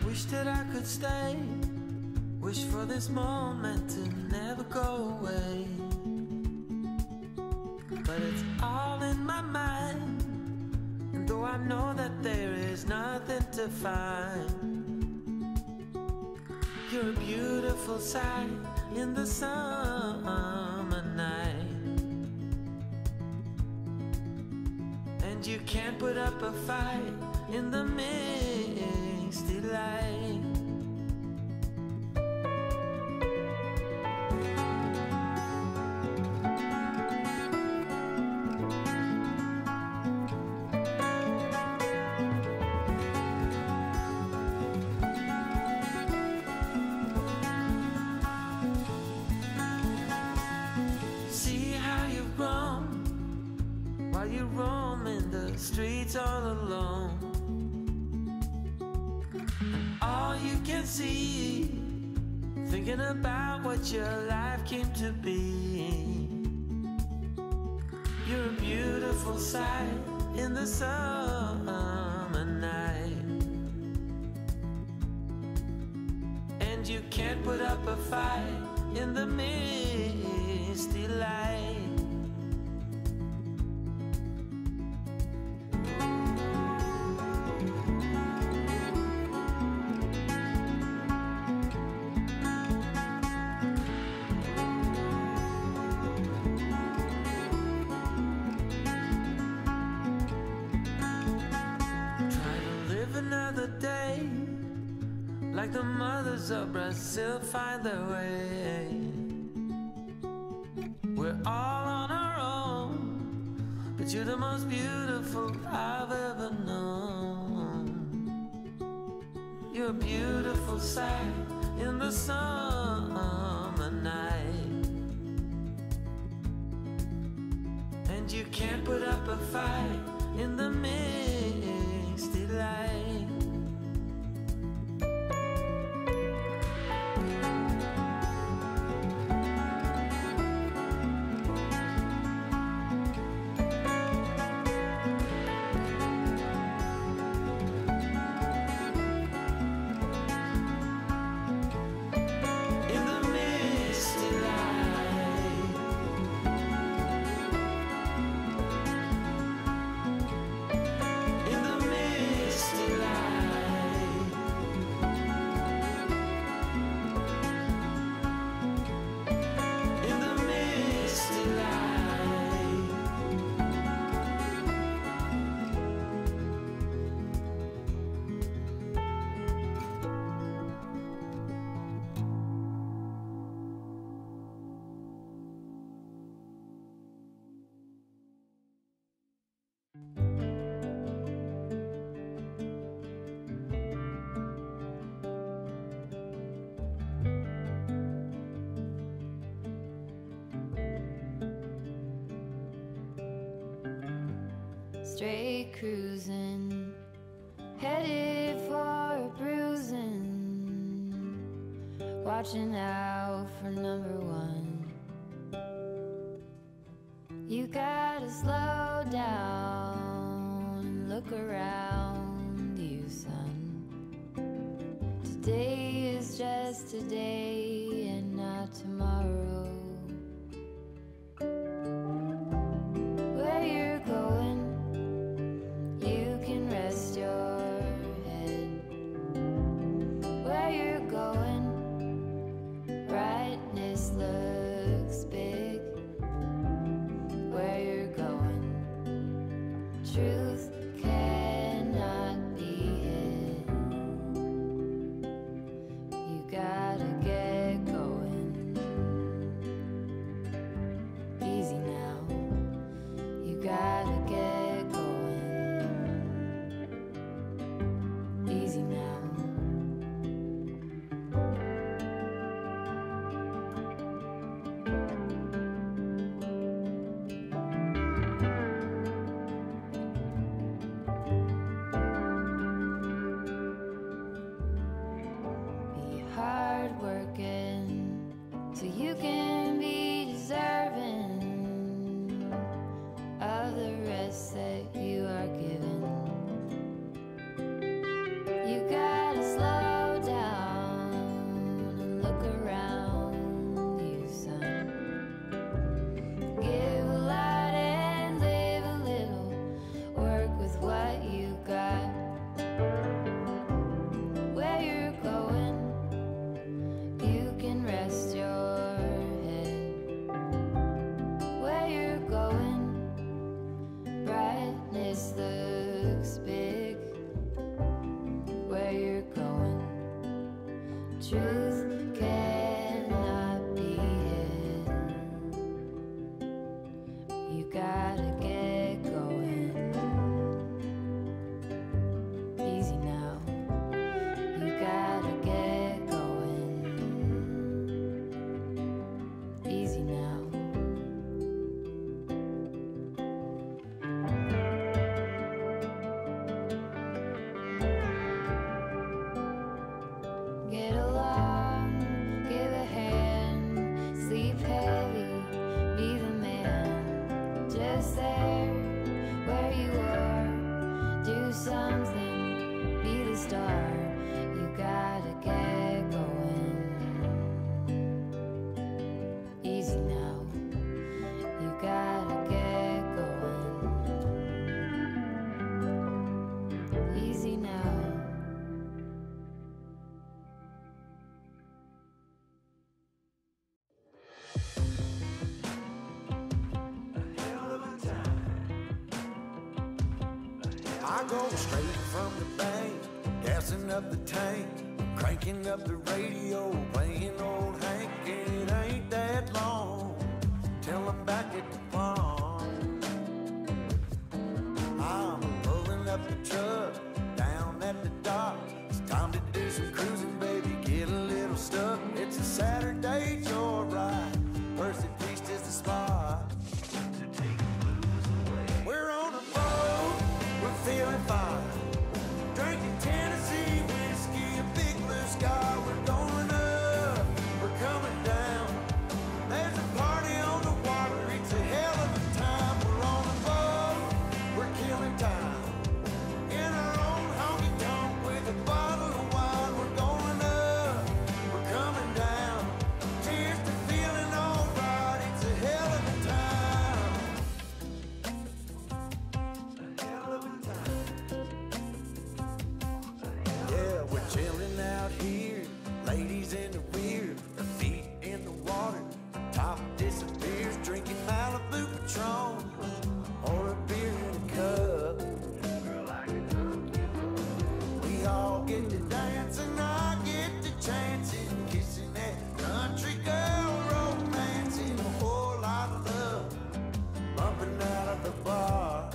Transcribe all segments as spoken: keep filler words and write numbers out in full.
Wish that I could stay, wish for this moment to never go away. But it's all in my mind, and though I know that there is nothing to find, you're a beautiful sight in the summer night. And you can't put up a fight in the misty light. See how you've grown while you roam in the streets all alone. And all you can see, thinking about what your life came to be. You're a beautiful sight in the summer night, and you can't put up a fight in the misty light. Another day, like the mothers of Brazil find their way. We're all on our own, but you're the most beautiful I've ever known. You're a beautiful sight in the summer night, and you can't put up a fight in the misty light. Straight cruising, headed for a bruising, watching out for number one. You gotta slow down and look around you, son. Today is just today and not tomorrow. Where you're going, you can rest your head. Where you're going, brightness looks big. Where you're going, truth cannot be hid. You gotta get going. Easy now, you gotta get going. Easy now. truth cannot be hidden. You gotta get going. Easy now. You gotta get going. Easy now. Get along, give a hand, sleep heavy, be the man. Just there, where you are, do something, be the star. You gotta get going. Easy now, you gotta get going. Easy now. I go straight from the bank, gassing up the tank, cranking up the radio, playing old Hank. It ain't that long till I'm back at the farm. I'm pulling up the truck down at the dock. It's time to do some cruising, baby, get a little stuck. It's a Saturday joyride, Percy Feast is the spot. We're on a boat, we're feeling fine, drinking Tennessee whiskey, a big blue sky. We're going up, we're coming down. There's a party on the water, it's a hell of a time. We're on a boat, we're killing time, in our own honky tonk with a bottle of wine. We're going up, we're coming down. Cheers to feeling alright, it's a hell of a time. Yeah, we're chilling out here, ladies in the rear, our feet in the water, the top disappears, drinking Malibu Patron or a beer in a cup. We all get to dance and I get to chancing, kissing that country girl, romancing, a whole lot of love, bumping out of the bar.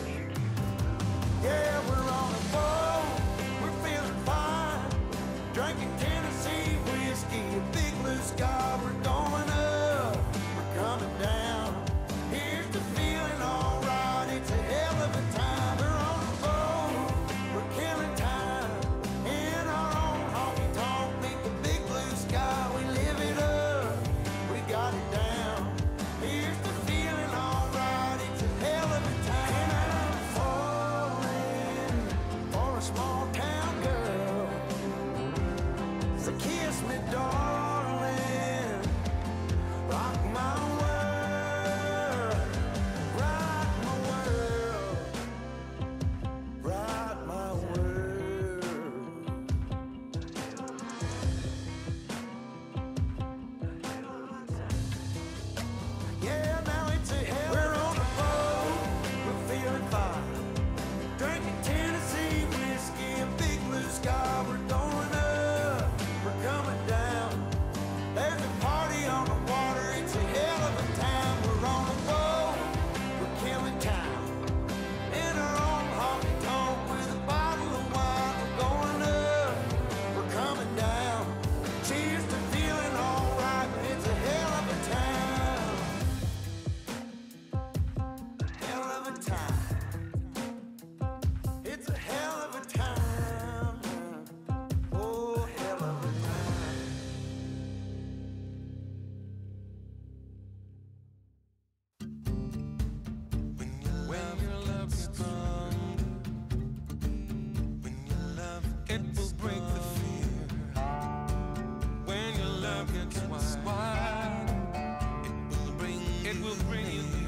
Yeah, we're on a boat, we're feeling fine, drinking Tennessee whiskey, a big blue sky. We're going up, we're coming down. Here's the feeling alright, it's a hell of a time. We're on a boat, we're killing time, in our own honky tonk, beneath the big blue sky. We live it up, we got it down. Here's the feeling alright, it's a hell of a time. And I'm falling for a small town girl, so kiss me, darling, rock my world, rock my world, rock my world. Yeah, now it's a hell. We're on a boat, we're feeling fine, drinking Tennessee whiskey, a big blue sky. We're going up, we're coming down. There's a party on the water, it's a hell of a time. We're on a boat, we're killing time, in our own honky tonk with a bottle of wine. We're going up, we're coming down. Cheers to feeling alright, it's a hell of a time. Hell of a time. It's a hell of a time. Oh, hell of a time. When your love gets strong, when your love it will break the fear. When your love gets wide, it will bring it will bring you